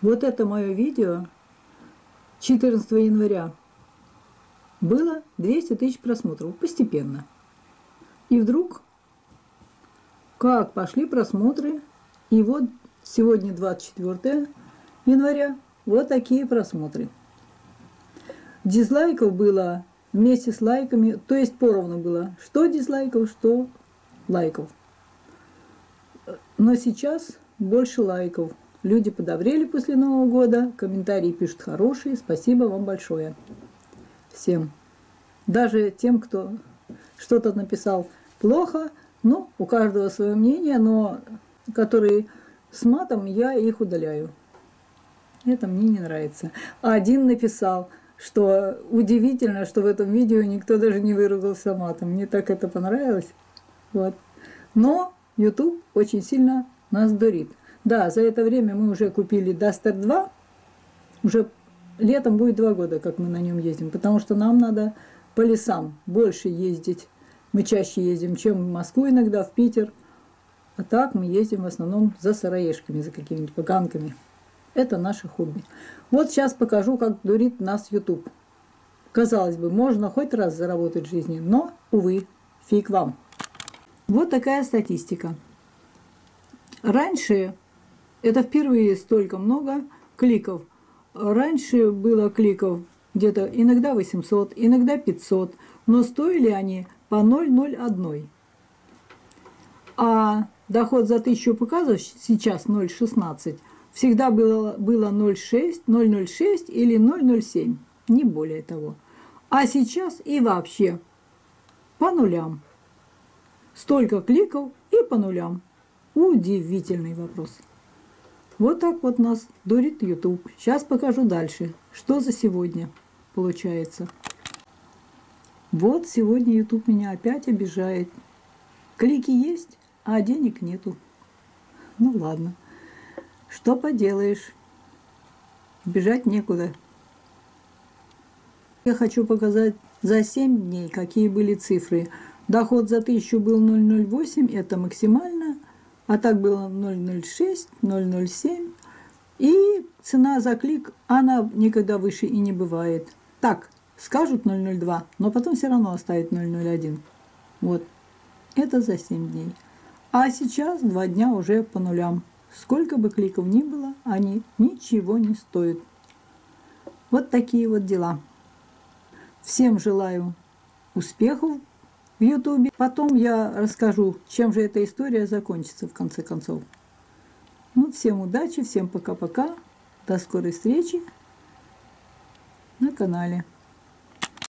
Вот это мое видео 14 января. Было 200 тысяч просмотров постепенно. И вдруг, как пошли просмотры, и вот сегодня 24 января, вот такие просмотры. Дизлайков было вместе с лайками, то есть поровну было, что дизлайков, что лайков. Но сейчас больше лайков. Люди подобрели после Нового года, комментарии пишут хорошие, спасибо вам большое. Всем. Даже тем, кто что-то написал плохо, ну, у каждого свое мнение, но которые с матом, я их удаляю. Это мне не нравится. А один написал, что удивительно, что в этом видео никто даже не выругался матом. Мне так это понравилось. Вот. Но YouTube очень сильно нас дурит. Да, за это время мы уже купили Duster 2. Уже летом будет 2 года, как мы на нем ездим. Потому что нам надо по лесам больше ездить. Мы чаще ездим, чем в Москву иногда, в Питер. А так мы ездим в основном за сыроежками, за какими-нибудь поганками. Это наше хобби. Вот сейчас покажу, как дурит нас YouTube. Казалось бы, можно хоть раз заработать в жизни, но, увы, фиг вам. Вот такая статистика. Раньше, это впервые столько много кликов. Раньше было кликов где-то иногда 800, иногда 500, но стоили они по 0,01. А доход за 1000 показов сейчас 0,16. Всегда было 0,6, 0,06 или 0,07, не более того. А сейчас и вообще по нулям. Столько кликов и по нулям. Удивительный вопрос. Вот так вот нас дурит YouTube. Сейчас покажу дальше, что за сегодня получается. Вот сегодня YouTube меня опять обижает. Клики есть, а денег нету. Ну ладно. Что поделаешь? Бежать некуда. Я хочу показать за 7 дней, какие были цифры. Доход за 1000 был 0,08, это максимально. А так было 0,06, 0,07. И цена за клик, она никогда выше и не бывает. Так, скажут 0,02, но потом все равно оставят 0,01. Вот. Это за 7 дней. А сейчас 2 дня уже по нулям. Сколько бы кликов ни было, они ничего не стоят. Вот такие вот дела. Всем желаю успехов в YouTube. Потом я расскажу, чем же эта история закончится в конце концов. Ну, всем удачи, всем пока-пока. До скорой встречи на канале.